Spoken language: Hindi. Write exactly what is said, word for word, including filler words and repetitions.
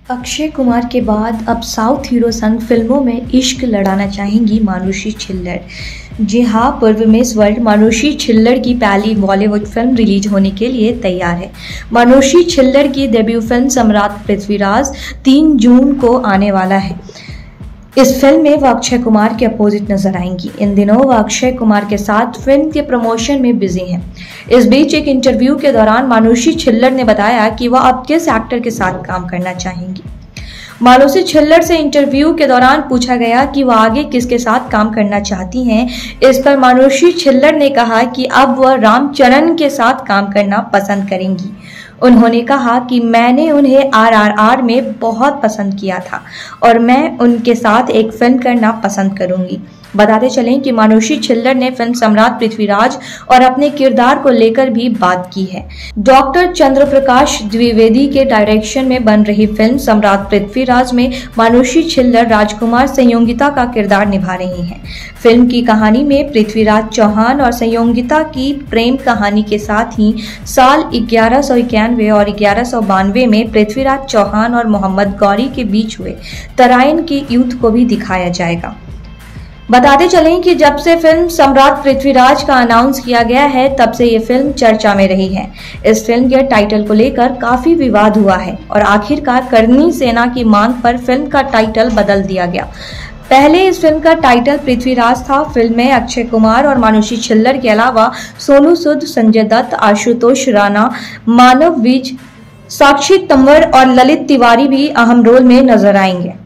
अक्षय कुमार के बाद अब साउथ हीरो संग फिल्मों में इश्क लड़ाना चाहेंगी मानुषी छिल्लर। जी हाँ, पूर्व मिस वर्ल्ड मानुषी छिल्लर की पहली बॉलीवुड फिल्म रिलीज होने के लिए तैयार है। मानुषी छिल्लर की डेब्यू फिल्म सम्राट पृथ्वीराज तीन जून को आने वाला है। इस फिल्म में वह अक्षय कुमार के अपोजिट नजर आएंगी। इन दिनों वह अक्षय कुमार के साथ फिल्म के प्रमोशन में बिजी हैं। इस बीच एक इंटरव्यू के दौरान मानुषी छिल्लर ने बताया कि वह अब किस एक्टर के साथ काम करना चाहेंगी। मानुषी छिल्लर से इंटरव्यू के दौरान पूछा गया कि वह आगे किसके साथ काम करना चाहती हैं। इस पर मानुषी छिल्लर ने कहा कि अब वह रामचरण के साथ काम करना पसंद करेंगी। उन्होंने कहा कि मैंने उन्हें आर आर आर में बहुत पसंद किया था और मैं उनके साथ एक फिल्म करना पसंद करूंगी। बताते चलें कि मानुषी छिल्लर ने फिल्म सम्राट पृथ्वीराज और अपने किरदार को लेकर भी बात की है। डॉक्टर चंद्र प्रकाश द्विवेदी के डायरेक्शन में बन रही फिल्म सम्राट पृथ्वीराज में मानुषी छिल्लर राजकुमार संयोगिता का किरदार निभा रही हैं। फिल्म की कहानी में पृथ्वीराज चौहान और संयोगिता की प्रेम कहानी के साथ ही साल ग्यारह सौ इक्यानवे और ग्यारह सौ बानवे में पृथ्वीराज चौहान और मोहम्मद गौरी के बीच हुए तराइन के युद्ध को भी दिखाया जाएगा। बताते चलें कि जब से फिल्म सम्राट पृथ्वीराज का अनाउंस किया गया है, तब से ये फिल्म चर्चा में रही है। इस फिल्म के टाइटल को लेकर काफी विवाद हुआ है और आखिरकार करनी सेना की मांग पर फिल्म का टाइटल बदल दिया गया। पहले इस फिल्म का टाइटल पृथ्वीराज था। फिल्म में अक्षय कुमार और मानुषी छिल्लर के अलावा सोनू सूद, संजय दत्त, आशुतोष राणा, मानव विज, साक्षी तंवर और ललित तिवारी भी अहम रोल में नजर आएंगे।